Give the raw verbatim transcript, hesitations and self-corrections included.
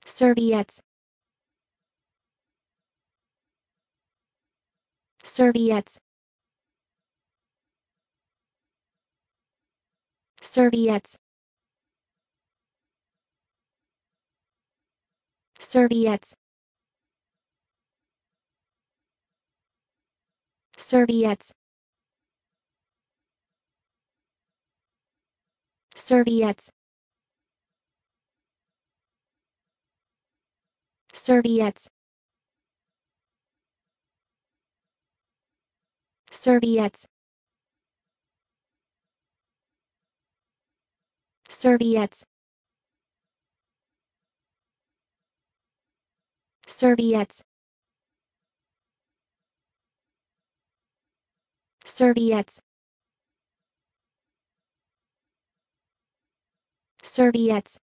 Serviettes. Serviettes. Serviettes. Serviettes. Serviettes. Serviettes. Serviettes. Serviettes. Serviettes. Serviettes. Serviettes. Serviettes.